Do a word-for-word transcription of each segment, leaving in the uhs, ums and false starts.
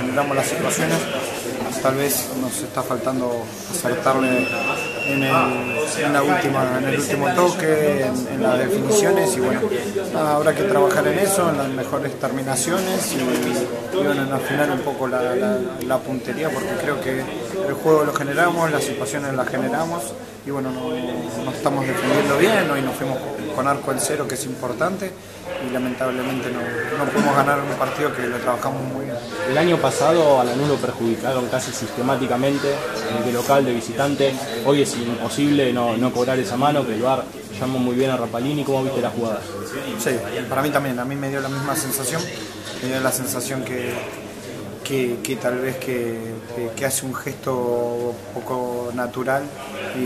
generamos las situaciones. Tal vez nos está faltando acertarle en el, en la última, en el último toque, en, en las definiciones, y bueno, habrá que trabajar en eso, en las mejores terminaciones y, y bueno, en afinar un poco la, la, la puntería, porque creo que el juego lo generamos, las situaciones las generamos y bueno, no, no estamos defendiendo bien. Hoy nos fuimos con arco en cero, que es importante, y lamentablemente no, no pudimos ganar un partido que lo trabajamos muy bien. El año pasado a Lanús lo perjudicaron casi sistemáticamente, de local, de visitante. Hoy es imposible no, no cobrar esa mano, que el V A R llamó muy bien a Rapalini. ¿Cómo viste la jugada? Sí, para mí también, a mí me dio la misma sensación, me dio la sensación que, que, que tal vez que, que, que hace un gesto poco natural y,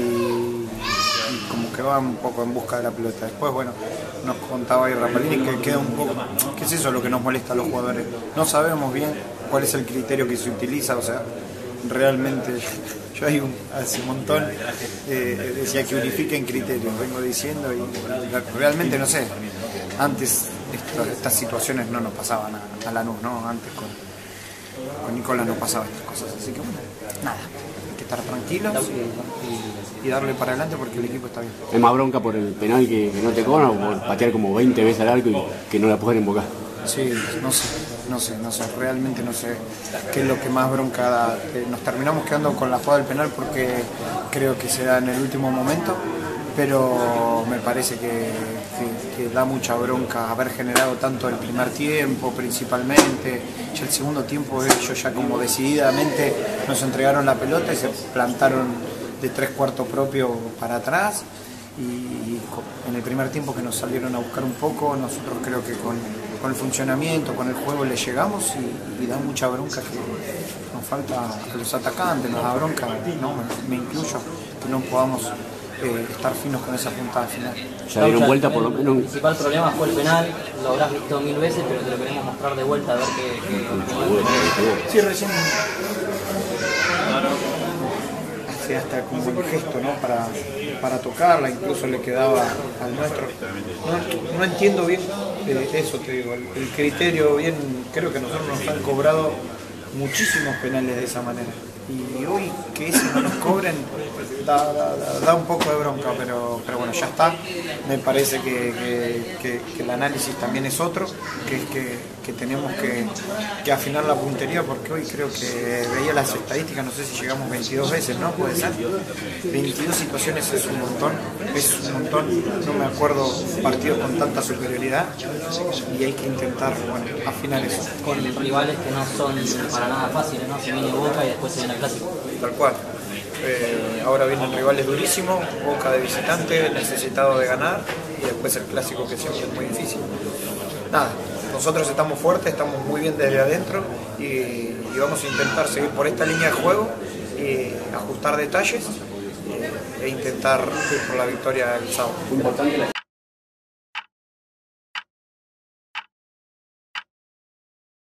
y como que va un poco en busca de la pelota. Después, bueno, nos contaba ahí Rapalini que queda un poco, ¿qué es eso lo que nos molesta a los jugadores? No sabemos bien cuál es el criterio que se utiliza, o sea, realmente yo hay un, hace un montón eh, decía que unifiquen criterios, vengo diciendo, y realmente no sé, antes esto, estas situaciones no nos pasaban a, a Lanús, ¿no? Antes con, con Nicolás no pasaban estas cosas, así que bueno, nada, hay que estar tranquilos y, y, y darle para adelante porque el equipo está bien. ¿Es más bronca por el penal que, que no te cobran o por patear como veinte veces al arco y que no la pueden invocar? Sí, no sé, no sé, no sé, realmente no sé qué es lo que más bronca da. Nos terminamos quedando con la jugada del penal porque creo que se da en el último momento, pero me parece que, que, que da mucha bronca haber generado tanto el primer tiempo principalmente. Ya el segundo tiempo ellos ya como decididamente nos entregaron la pelota y se plantaron de tres cuartos propio para atrás. Y en el primer tiempo que nos salieron a buscar un poco, nosotros creo que con, con el funcionamiento, con el juego le llegamos y, y da mucha bronca que nos falta a los atacantes, nos da bronca, ¿no? me, me incluyo, que no podamos eh, estar finos con esa puntada final. Ya dieron vuelta por lo menos. El principal problema fue el penal, lo habrás visto mil veces, pero te lo queremos mostrar de vuelta a ver qué... qué... Sí, recién... hasta como el gesto, ¿no? para, para tocarla, incluso le quedaba al nuestro. No, no entiendo bien eh, eso, te digo, el, el criterio bien, creo que nosotros nos han cobrado muchísimos penales de esa manera. Y hoy que ese no nos cobren da, da, da un poco de bronca, pero, pero bueno, ya está. Me parece que, que, que, que el análisis también es otro, que es que, que tenemos que, que afinar la puntería, porque hoy creo que veía las estadísticas, no sé si llegamos veintidós veces, ¿no? Puede ser. veintidós situaciones es un montón, es un montón. No me acuerdo partidos con tanta superioridad y hay que intentar, bueno, afinar eso. Con rivales que no son para nada fáciles, ¿no? Se viene Boca y después se viene el Clásico. Tal cual. Eh, ahora vienen rivales durísimos, Boca de visitante, necesitado de ganar, y después el Clásico, que siempre es muy difícil. Nada, nosotros estamos fuertes, estamos muy bien desde adentro y, y vamos a intentar seguir por esta línea de juego y ajustar detalles e intentar ir por la victoria el sábado.